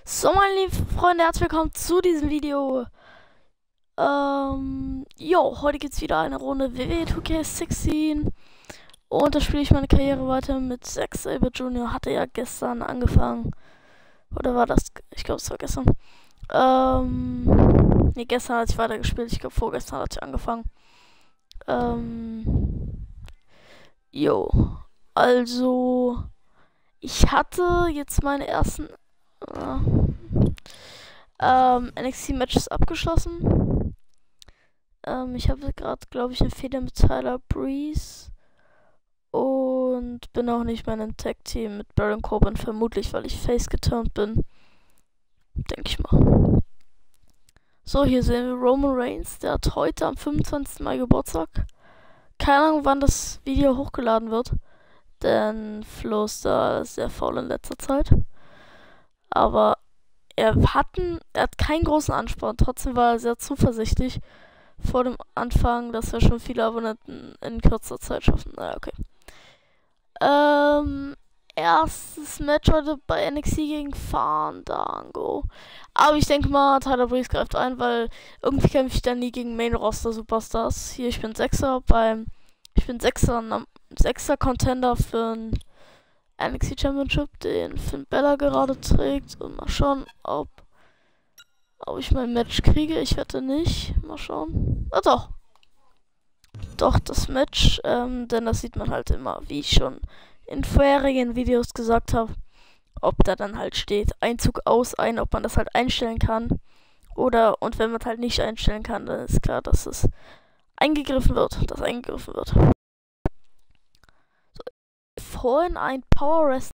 So, meine lieben Freunde, herzlich willkommen zu diesem Video. Heute geht's wieder eine Runde WWE 2K16. Und da spiele ich meine Karriere weiter mit Zack Sabre Jr. Hatte ja gestern angefangen. Oder war das? Ich glaube, es war gestern. Gestern hatte ich weitergespielt. Ich glaube, vorgestern hatte ich angefangen. Also, ich hatte jetzt meine ersten NXT-Matches abgeschlossen. Ich habe gerade, glaube ich, eine Fehde mit Tyler Breeze. Und bin auch nicht mehr in einem Tag-Team mit Baron Corbin, vermutlich, weil ich face geturnt bin. Denke ich mal. So, hier sehen wir Roman Reigns. Der hat heute am 25. Mai Geburtstag. Keine Ahnung, wann das Video hochgeladen wird. Denn Flo ist da sehr faul in letzter Zeit. Aber er hat keinen großen Ansporn. Trotzdem war er sehr zuversichtlich vor dem Anfang, dass wir schon viele Abonnenten in kürzer Zeit schaffen. Naja, okay. Erstes Match heute bei NXT gegen Fandango. Aber ich denke mal, Tyler Breeze greift ein, weil irgendwie kämpfe ich dann nie gegen Main Roster Superstars. Hier, ich bin Sechser Contender für ein NXT Championship, den Finn Balor gerade trägt. Und mal schauen, ob ich mein Match kriege. Ich wette nicht. Mal schauen. Ah, doch. Doch, das Match. Denn das sieht man halt immer, wie ich schon in vorherigen Videos gesagt habe, ob da dann halt steht Einzug aus ein, ob man das halt einstellen kann. Und wenn man halt nicht einstellen kann, dann ist klar, dass es eingegriffen wird. Vorhin ein Power Wrestling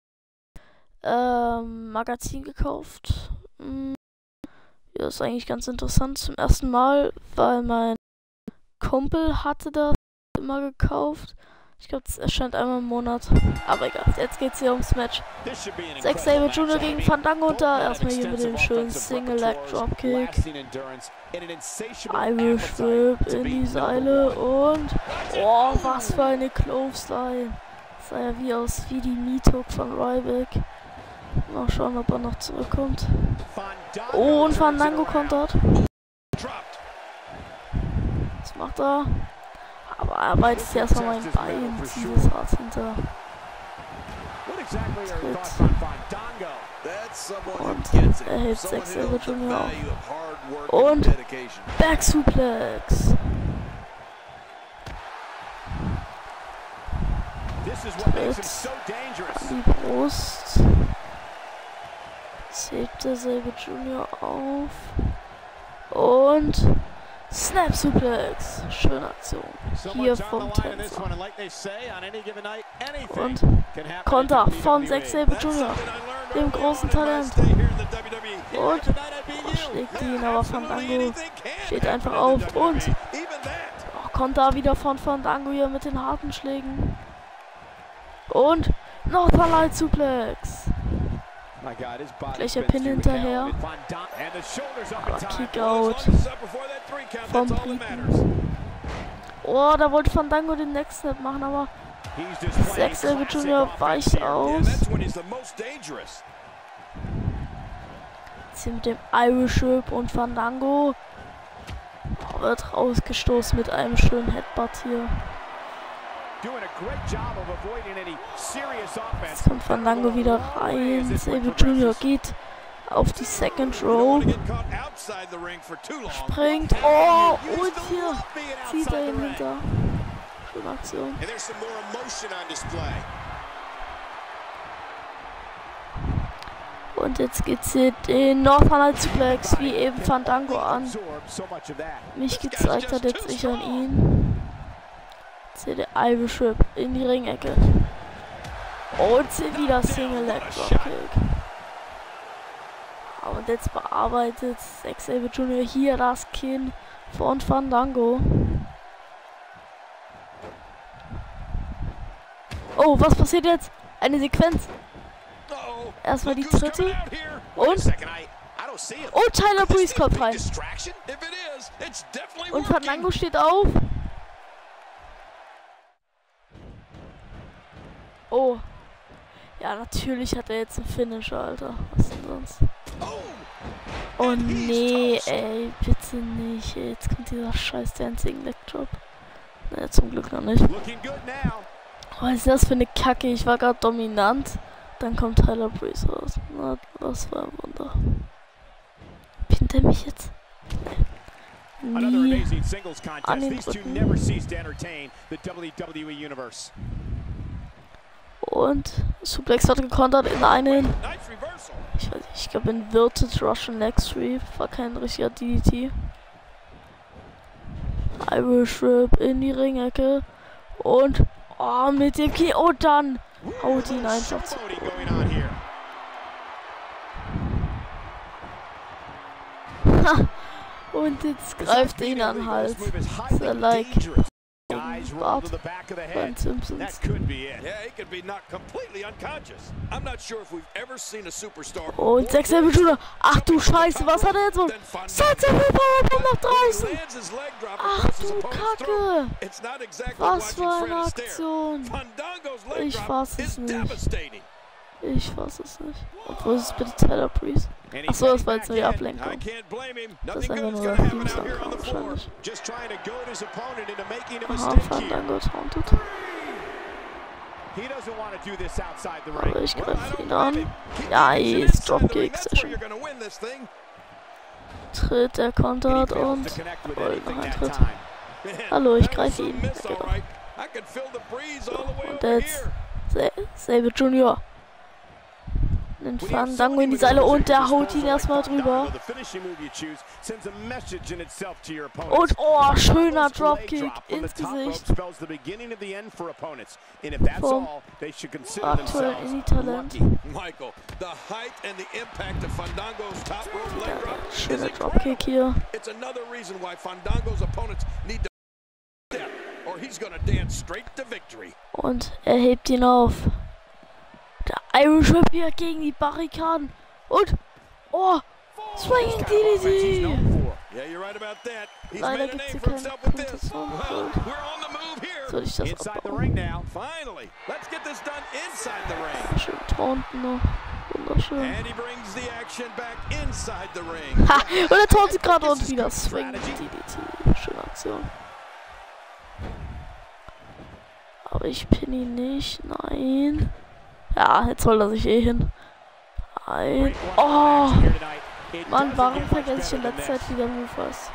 Magazin gekauft. Ja, ist eigentlich ganz interessant. Zum ersten Mal, weil mein Kumpel hatte das immer gekauft. Ich glaube, das erscheint einmal im Monat. Aber egal, jetzt geht's hier ums Match. Zack Sabre Jr. gegen Fandango und da erstmal hier mit dem schönen Single Leg Dropkick. Irish Whip in die Seile und oh, was für eine Clothesline. Das sah ja wie die Meat-Hook von Ryback. Mal schauen, ob er noch zurückkommt. Oh, und Fandango kontert. Was macht er? Aber er arbeitet erstmal mein Bein. Dieses hart hinter. Tritt. Und er hält Zack Sabre Jr. auf. Und Back Suplex. Tritt an die Brust. Hebt der Sabre Jr. auf. Und Snap Suplex. Schöne Aktion. Hier vom Tänzer. Und Konter von Zack Sabre Jr. Dem großen Talent. Und schlägt ihn, aber Fandango steht einfach auf. Und Konter wieder von Fandango hier mit den harten Schlägen. Und noch ein Light Suplex. Gleicher Pin hinterher. Aber Kickout vom Briten. Oh, da wollte Fandango den Next Step machen, aber Zack Sabre Jr. weicht aus. Jetzt hier mit dem Irish Whip und Fandango wird rausgestoßen mit einem schönen Headbutt hier. Jetzt kommt Fandango wieder rein. Sabre Jr. geht auf die Second Row. Springt. Oh, und hier zieht er ihn hinter. Schöne Aktion. Und jetzt geht's hier den Northern Suplex wie eben Fandango an. Mich gezeigt hat jetzt ich an ihn. Jetzt hier der Irish Whip in die Ringecke. Und hier wieder Single Leg Dropkick. Und jetzt bearbeitet Zack Sabre Jr. hier das Kinn von Fandango. Oh, was passiert jetzt? Eine Sequenz. Erstmal die Tritte. Und Tyler Breeze kommt rein. Und Fandango steht auf. Oh. Ja, natürlich hat er jetzt einen Finisher, Alter. Was denn sonst? Oh nee, ey, bitte nicht. Ey, jetzt kommt dieser scheiß Dancing Leg Drop. Naja, zum Glück noch nicht. Was ist das für eine Kacke? Ich war gerade dominant. Dann kommt Tyler Breeze raus. Na, das war ein Wunder. Pinnt er mich jetzt? Nie an den Rücken. Und Suplex hat gekontert in einen, ich weiß nicht, ich glaube Inverted Russian Leg Sweep. War kein richtiger DDT. Irish Whip in die Ringecke. Und oh, mit dem Knie. Und dann haut ihn einfach zu. Ha! Und jetzt greift er ihn an den Hals. So like Bart von Simpsons. Und 6 Shooter. Ach du Scheiße, was hat er jetzt so? Sunset Powerbomb nach draußen. Ach du Kacke. Was für eine Aktion. Ich fass es nicht. Ich fass es nicht. Obwohl, es ist bitte Tyler Breeze. Achso, das war jetzt nur die Ablenkung. Das ist einfach nur der Teamsankampf wahrscheinlich. Aha, Fandango tauntet. Aber ich greife ihn an. Ja, jetzt Dropkick, sehr schön. Tritt, er kontert und noch ein Tritt. Hallo, ich greife ihn. Genau. Und jetzt Sabre Junior. Nimmt Fandango in die Seile und der haut ihn erstmal drüber. Und oh, schöner Dropkick ins Gesicht. Vom aktuellen Indie-Talent. Ja, schöner Dropkick hier. Und er hebt ihn auf. Der Irish Whip hier gegen die Barrikaden. Und, oh, Swinging DDT. Leider gibt es hier keine Konzession. Soll ich das abbauen? Schön taunten noch. Wunderschön. Ha, und er tauntet gerade und wieder Swinging DDT. Schöne Aktion. Aber ich pinne ihn nicht. Nein. Ja, jetzt holt er sich eh hin. Ein. Oh! Mann, warum vergesse ich in letzter Zeit wieder Movers?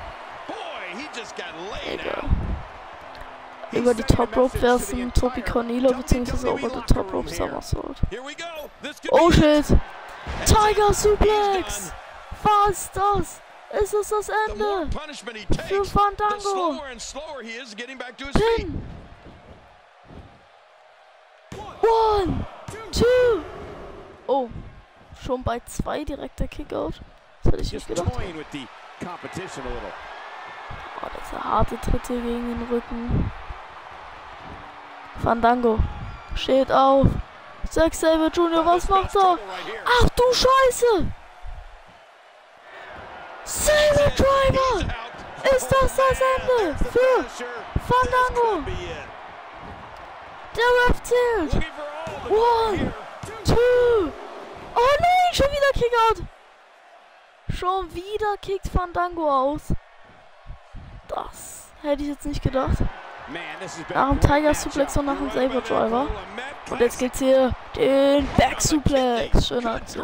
Egal. Über die Top Rope wäre es ein Topi Cornilo, beziehungsweise over the Top Rope Somersault. Oh shit! Tiger Suplex! Was ist das? Ist es das Ende? Für Fandango! Pin! 1, 2. Oh, schon bei 2 direkter Kickout. Das hätte ich nicht gedacht. Oh, das ist eine harte Tritte gegen den Rücken. Fandango steht auf. Zack Sabre Junior, was macht er? Ach du Scheiße! Sabre Driver! Ist das Ende für Fandango? Der Ref zählt. 1, 2. Oh nein, schon wieder Kickout. Schon wieder kickt Fandango aus. Das hätte ich jetzt nicht gedacht. Nach dem Tiger Suplex und nach dem Sabre Driver. Und jetzt gibt's hier den Back Suplex. Schöne Aktion.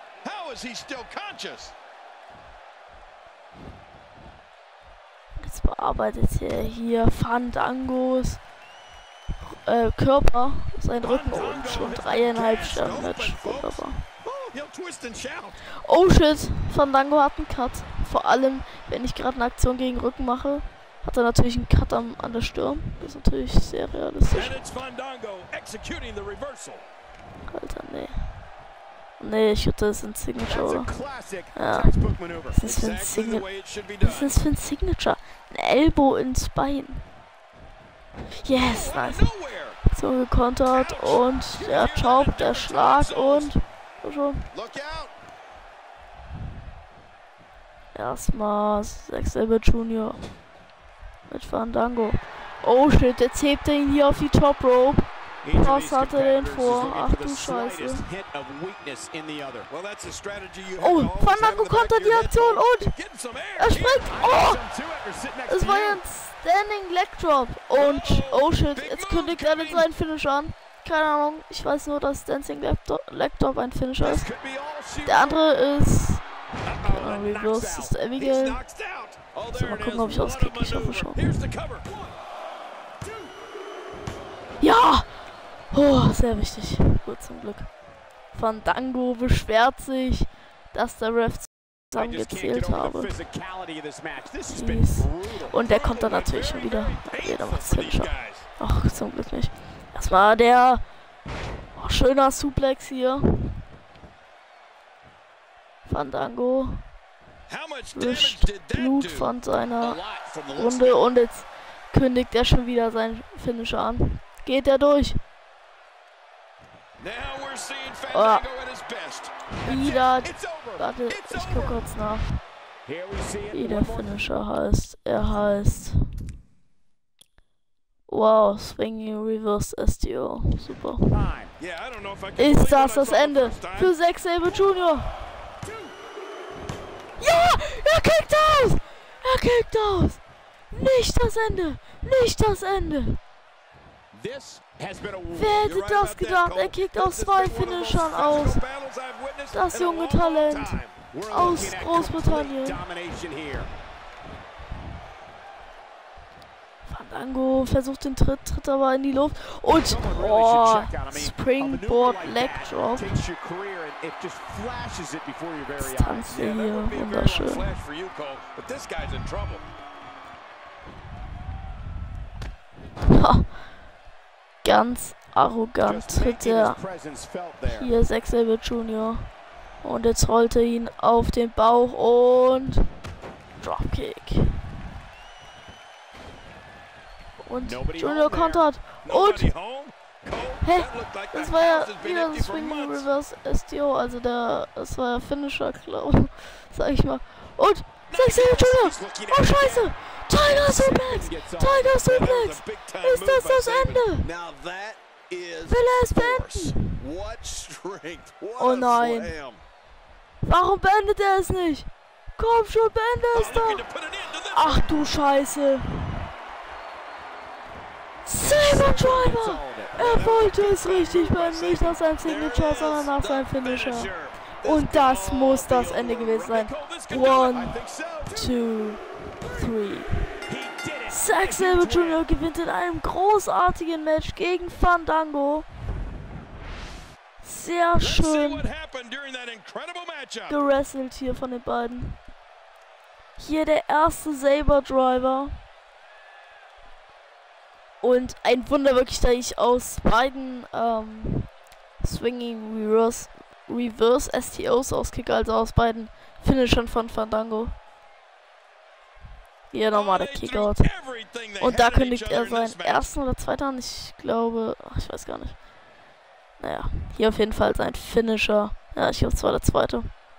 Jetzt bearbeitet er hier Fandangos Körper, sein Rücken und schon 3,5 Sterne Match. Wunderbar. Oh shit, Fandango hat einen Cut. Vor allem, wenn ich gerade eine Aktion gegen Rücken mache, hat er natürlich einen Cut an der Stirn. Das ist natürlich sehr realistisch. Alter, nee. Nee, ich würde das ein Signature, oder? Ja. Was ist für ein Signature? Was ist für ein Signature? Ein Elbow ins Bein. Yes, nice. So gekontert und der Chop, der Schlag und schon. Erstmal Zack Sabre Junior mit Fandango. Oh shit, jetzt hebt er ihn hier auf die Top Rope. Was hatte den vor? Ach du Scheiße. Oh, Fandango kontert die Aktion und er springt. Oh, es war ja ein Standing Leg Drop. Und oh shit, jetzt kündigt er mit seinen Finish an. Keine Ahnung, ich weiß nur, dass Dancing Leg Drop ein Finisher ist. Der andere ist Reverse, ist der Abigail. So, mal gucken, ob ich auskicke. Ich hoffe schon. Ja! Oh, sehr wichtig. Gut, zum Glück. Fandango beschwert sich, dass der Ref zusammen gezählt habe. Jeez. Und der kommt dann natürlich schon wieder. Jeder macht Finisher. Ach, zum Glück nicht. Erstmal der schöner Suplex hier. Fandango wischt Blut von seiner Runde und jetzt kündigt er schon wieder seinen Finisher an. Geht er durch? Oh. Wieder. Warte, ich gucke kurz nach. Wie der Finisher heißt. Er heißt. Wow, Swinging Reverse STO. Super. Ist das Ende für Zack Sabre Jr.? Ja! Er kickt aus! Er kickt aus! Nicht das Ende! Nicht das Ende! Wer hätte das gedacht? Er kickt aus 2 Finishern aus. Das junge Talent aus Großbritannien. Fandango versucht den tritt aber in die Luft. Und oh, Springboard Leg Drop. Distanz hier, wunderschön. Ha. Ganz arrogant tritt er hier Zack Sabre Jr. Und jetzt rollt er ihn auf den Bauch und Dropkick. Und Junior kontert. Und hä? Das war ja wieder so Swinging Reverse STO, also das war ja Finisher, glaube sag ich mal. Und Zack Sabre Jr. Oh Scheiße! Tiger Suplex! Tiger Suplex! Ist das Ende? Will er es beenden? Oh nein! Warum beendet er es nicht? Komm schon, beende es doch! Ach du Scheiße! Sabre Driver! Er wollte es richtig beenden, nicht nach seinem Signature, sondern nach seinem Finisher. Und das muss das Ende gewesen sein. 1, 2, 3. Zack Sabre Jr. gewinnt in einem großartigen Match gegen Fandango. Sehr schön gerasselt hier von den beiden. Hier der erste Sabre Driver. Und ein Wunder wirklich, da ich aus beiden Swinging Reverse STOs auskicke, also aus beiden Finishern von Fandango. Hier nochmal der Kickout. Und da kündigt er seinen ersten oder zweiten an. Ich glaube, ich weiß gar nicht. Naja, hier auf jeden Fall sein Finisher. Ja, ich glaube, es war der zweite.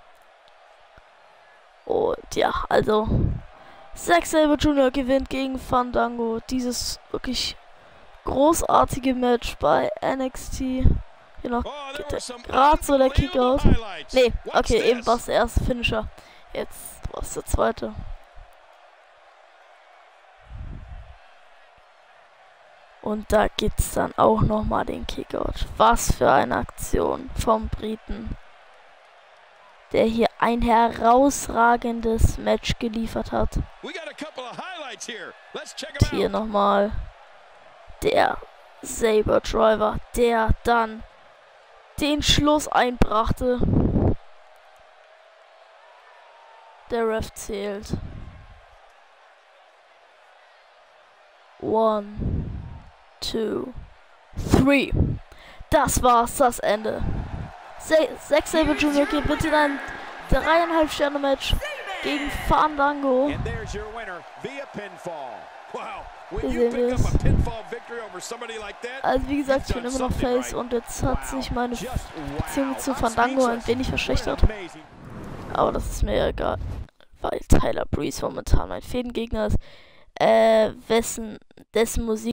Und ja, also Zack Sabre Jr. gewinnt gegen Fandango dieses wirklich großartige Match bei NXT. Hier noch geht der gerade so der Kickout. Nee, okay, eben war es der erste Finisher. Jetzt war es der zweite. Und da gibt's dann auch nochmal den Kickout. Was für eine Aktion vom Briten, der hier ein herausragendes Match geliefert hat. Hier nochmal der Sabre Driver, der dann den Schluss einbrachte. Der Ref zählt. 1, 2, 3. Das war's, das Ende. Zack Sabre Jr. gewinnt in ein 3,5 Sterne Match gegen Fandango. Hier sehen wir es. Also wie gesagt, ich bin immer noch Face und jetzt hat sich meine Beziehung zu Fandango ein wenig verschlechtert. Aber das ist mir egal, weil Tyler Breeze momentan mein Fädengegner ist, dessen Musik